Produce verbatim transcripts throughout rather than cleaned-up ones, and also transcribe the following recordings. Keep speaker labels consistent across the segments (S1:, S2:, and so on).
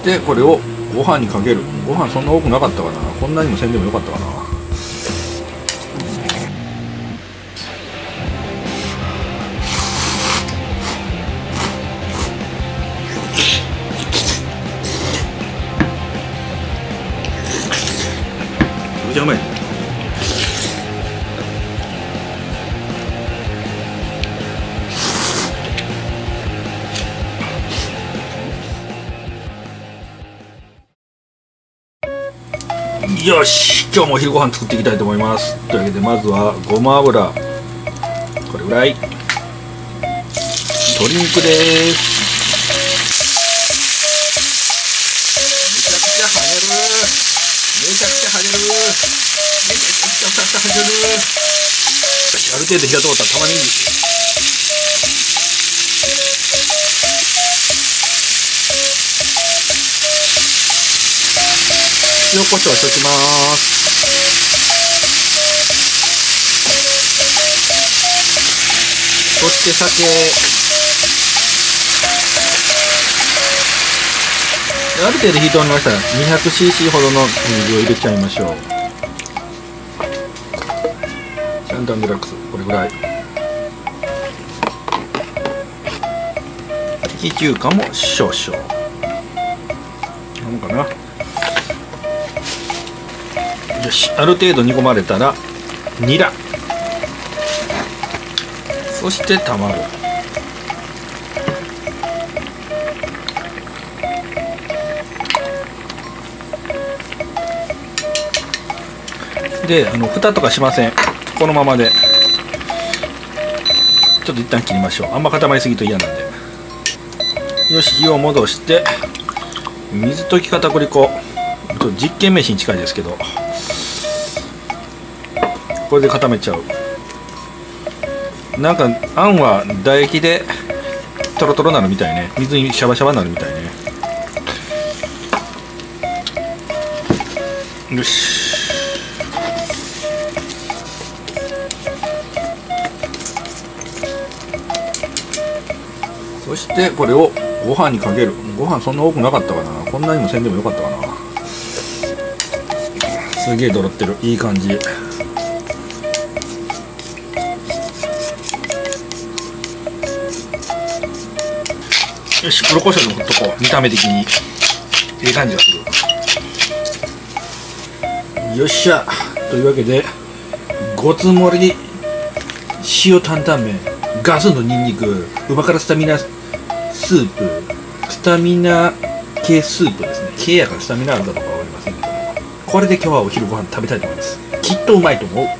S1: してこれをご飯にかける。ご飯そんな多くなかったかな。こんなにもせんでもよかったかな。めちゃうまい。よし、今日もお昼ご飯作っていきたいと思います。というわけでまずはごま油、これぐらい、鶏肉です。めちゃくちゃ跳ねる、めちゃくちゃ跳ねる、めちゃくちゃ跳ねる。よし、ある程度火が通ったら玉ねぎ、塩コショウしときます。そして酒、ある程度火通りましたら にひゃくシーシー ほどの水を入れちゃいましょう。シャンタンデラックス、これぐらい。液中華も少々。なんかな。よし、ある程度煮込まれたらニラ、そして卵、で、あの蓋とかしません。このままでちょっと一旦切りましょう。あんま固まりすぎると嫌なんで。よし、火を戻して水溶き片栗粉、ちょっと実験飯に近いですけど、これで固めちゃう。なんかあんは唾液でトロトロなるみたいね。水にシャバシャバなるみたいね。よし、そしてこれをご飯にかける。ご飯そんな多くなかったかな。こんなにもせんでもよかったかな。すげえドロってる、いい感じ。よし、黒胡椒でも振っとこう。見た目的にいい感じがする。よっしゃ。というわけでごつ盛り塩担々麺、ガツンとニンニク、うま辛スタミナスープ、スタミナ系スープですね。系やからスタミナあるかどうかわかりませんけども、これで今日はお昼ご飯食べたいと思います。きっとうまいと思う。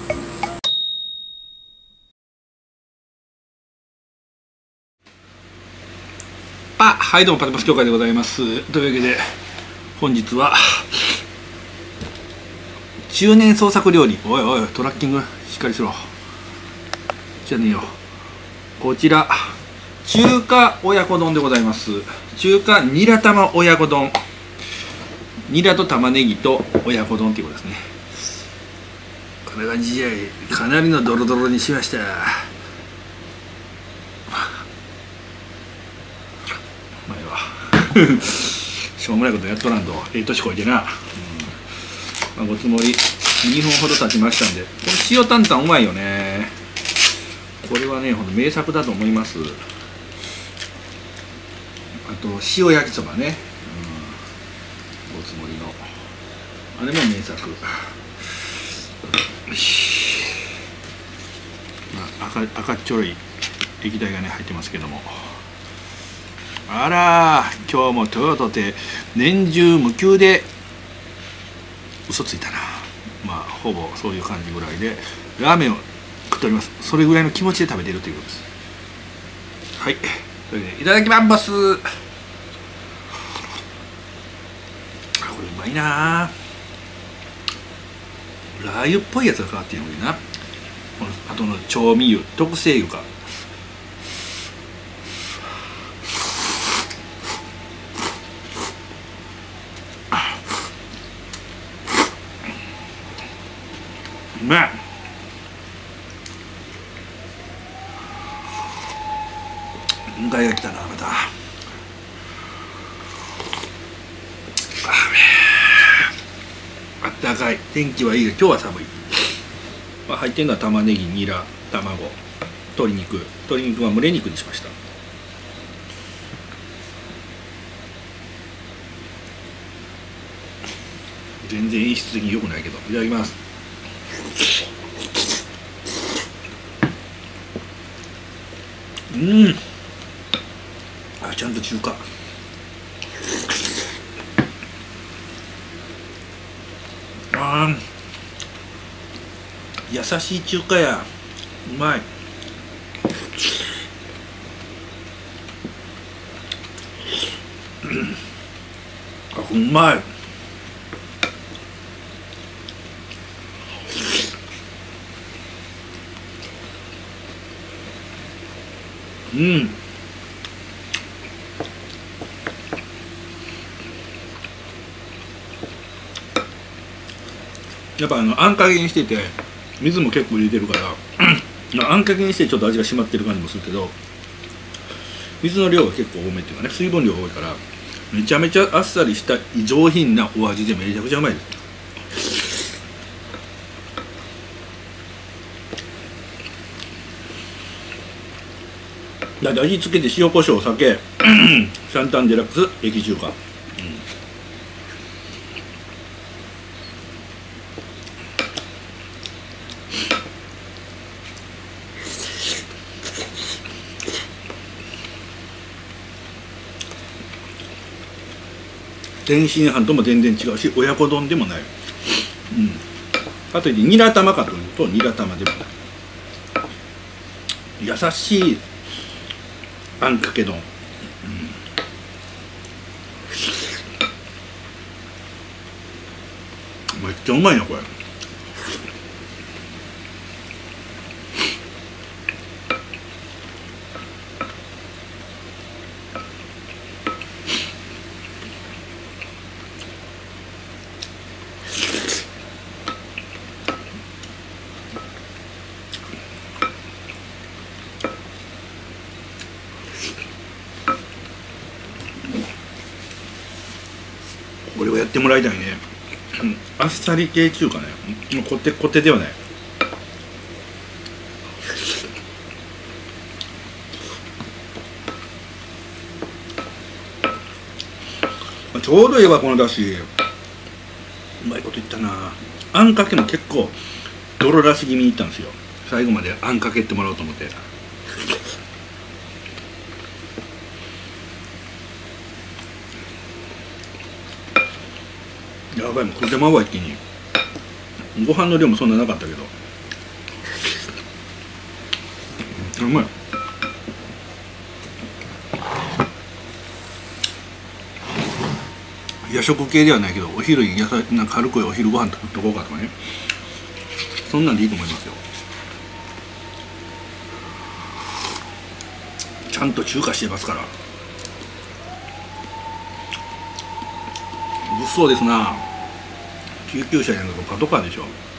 S1: あ、はい、どうもパテマス協会でございます。というわけで本日は中年創作料理、おいおいトラッキングしっかりしろじゃねえよ。こちら中華親子丼でございます。中華ニラ玉親子丼、ニラと玉ねぎと親子丼っていうことですね。これはじゃあかなりのドロドロにしました。しょうもないことやっとらんと、ええ年こいてな、うん、まあ、ごつ盛りにふんほど経ちましたんで、この塩担々うまいよね。これはね、ほんと名作だと思います。あと塩焼きそばね、うん、ごつ盛りのあれも名作。よし、まあ、赤, 赤っちょろい液体がね入ってますけども、あら今日もトヨタって年中無休で、嘘ついたな、まあほぼそういう感じぐらいでラーメンを食っております。それぐらいの気持ちで食べているということです。はい、それでいただきます。これうまいな。ラー油っぽいやつが変わってるのにな。この後の調味油、特製油か。うまい。迎えが来たな、また。 かい。天気はいいが今日は寒い。まあ、入ってるのは玉ねぎ、ニラ、卵、鶏肉。鶏肉は蒸れ肉にしました。全然演出的に良くないけど、いただきます。うん。あ、ちゃんと中華。あー、優しい中華や。うまい。あ、うまい。うん。やっぱあのあんかけにしてて水も結構入れてるからあんかけにしてちょっと味が締まってる感じもするけど、水の量が結構多めっていうかね、水分量が多いからめちゃめちゃあっさりした上品なお味でめちゃくちゃうまいです。だって味付けて塩コショウ、酒シャンタンデラックス液中華、うん、天津飯とも全然違うし、親子丼でもない、うん、かといってニラ玉かというとニラ玉でもない、優しいあんかけ丼、うん、めっちゃうまいなこれ。これをやってもらいたいね、うん、あっさり系中華ね、コテコテではない。ちょうどいいわこのだし、うまいこと言ったな。あんかけも結構泥出し気味にいったんですよ。最後まであんかけってもらおうと思って。やばい、もう食うてまうわ一気に。ご飯の量もそんななかったけどうまい。夜食系ではないけど、お昼に野菜なんか軽くお昼ご飯作っとこうかとかね、そんなんでいいと思いますよ。ちゃんと中華してますから。物騒ですな。救急車やなんかパトカーでしょ。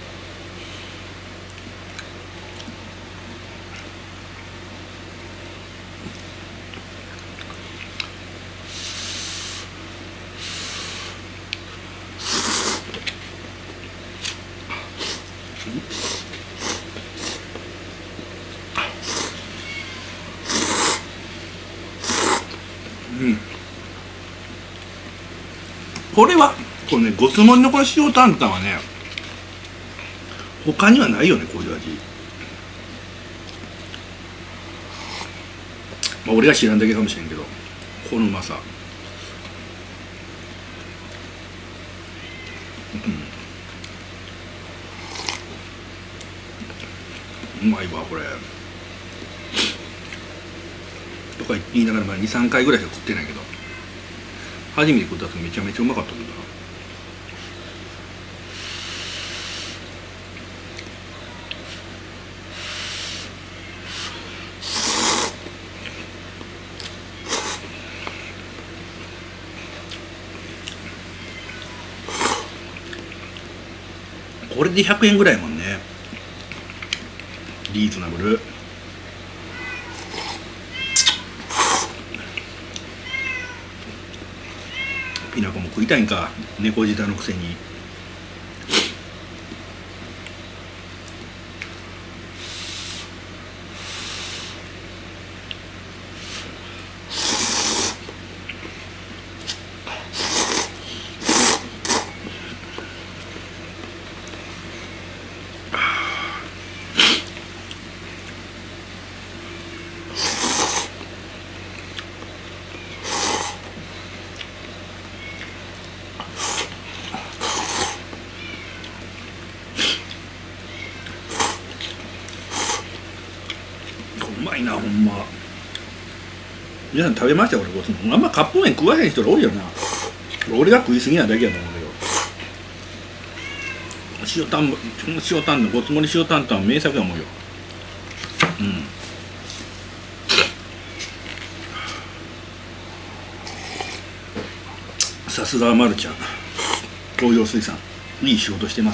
S1: うん、これはこれね、ごつもりのこの塩タンタンはね他にはないよね、こういう味。まあ俺が知らんだけかもしれんけど、このうまさ、うん、うまいわこれ。とか言いながらまあにさんかいぐらいしか食ってないけど、初めて食った時めちゃめちゃうまかったんだな。これでひゃくえんぐらいもんね、リーズナブル。ピナコも食いたいんか、猫舌のくせに。 うまいなほんま。皆さん食べましたよ俺ごつも。あんまカップ麺食わへん人がおるよな。俺が食いすぎなだけやと思うけど、塩タン塩タンのごつ盛り塩タンタン名作や思うよ。うん。さすがはまるちゃん、東洋水産いい仕事してます。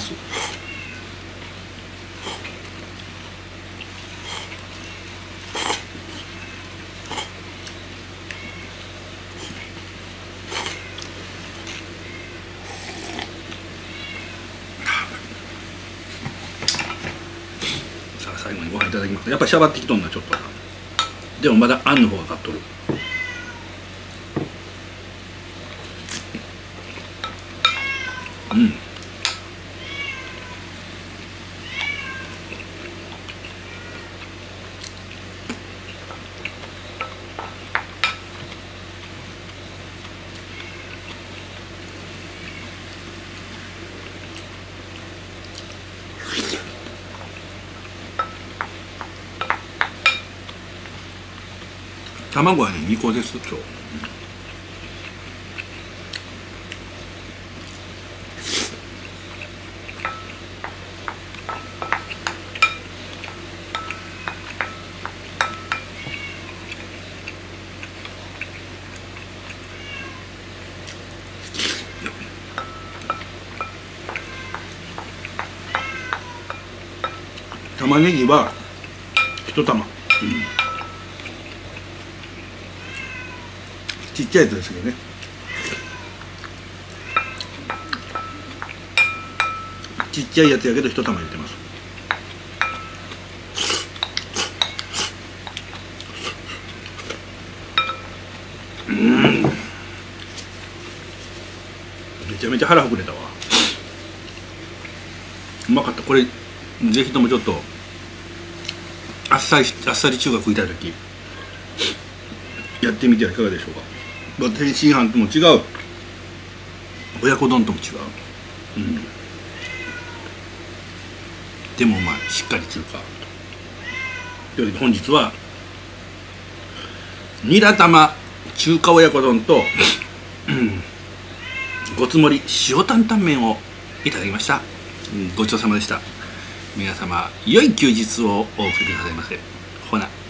S1: さあ最後にご飯いただきます。やっぱしゃばってきとんなちょっと。でもまだあんの方が勝っとる。うん。卵はねにこです今日。玉ねぎは一玉、うん、ちっちゃいやつですけどね。ちっちゃいやつやけど一玉入れてます。うん、めちゃめちゃ腹膨れたわ。うまかった。これぜひともちょっとあっさりあっさり中華食いたい時やってみてはいかがでしょうか。天津飯とも違う、親子丼とも違う、うん、でもうまい、しっかり中華というわけで本日はニラ玉中華親子丼とごつ盛り塩担々麺をいただきました、うん、ごちそうさまでした。皆様良い休日をお送りくださいませ。ほな。